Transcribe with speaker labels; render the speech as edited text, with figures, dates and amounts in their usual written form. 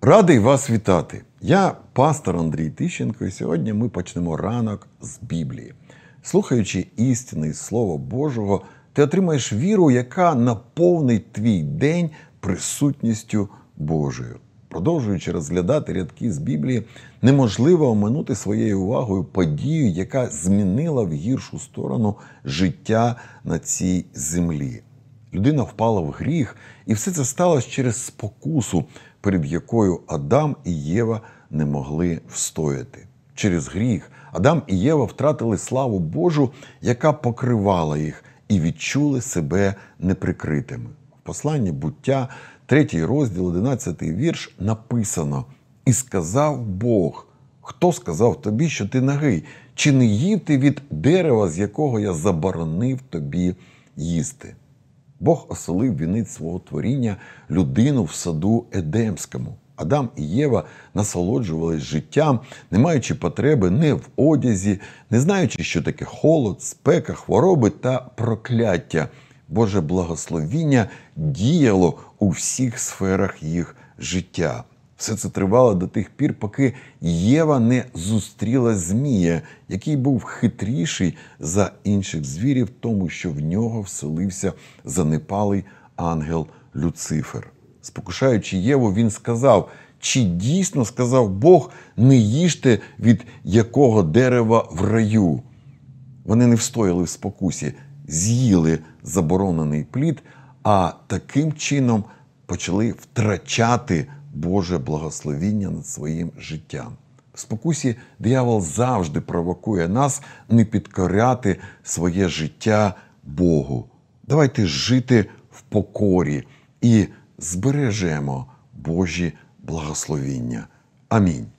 Speaker 1: Радий вас вітати! Я пастор Андрій Тищенко, і сьогодні ми почнемо ранок з Біблії. Слухаючи істини з Слова Божого, ти отримаєш віру, яка наповнить твій день присутністю Божою. Продовжуючи розглядати рядки з Біблії, неможливо оминути своєю увагою подію, яка змінила в гіршу сторону життя на цій землі. Людина впала в гріх, і все це сталося через спокусу, перед якою Адам і Єва не могли встояти. Через гріх Адам і Єва втратили славу Божу, яка покривала їх, і відчули себе неприкритими. В посланні «Буття», 3 розділ, 11 вірш, написано: «І сказав Бог, хто сказав тобі, що ти нагий? Чи не їв ти від дерева, з якого я заборонив тобі їсти?» Бог оселив вінець свого творіння людину в саду Едемському. Адам і Єва насолоджувались життям, не маючи потреби не в одязі, не знаючи, що таке холод, спека, хвороби та прокляття. Боже благословіння діяло у всіх сферах їх життя. Все це тривало до тих пір, поки Єва не зустріла змія, який був хитріший за інших звірів, тому що в нього вселився занепалий ангел Люцифер. Спокушаючи Єву, він сказав: «Чи дійсно, сказав Бог, не їжте від якого дерева в раю?» Вони не встояли в спокусі, з'їли заборонений плід, а таким чином почали втрачати Боже благословіння над своїм життям. В спокусі диявол завжди провокує нас не підкоряти своє життя Богу. Давайте жити в покорі і збережемо Божі благословіння. Амінь.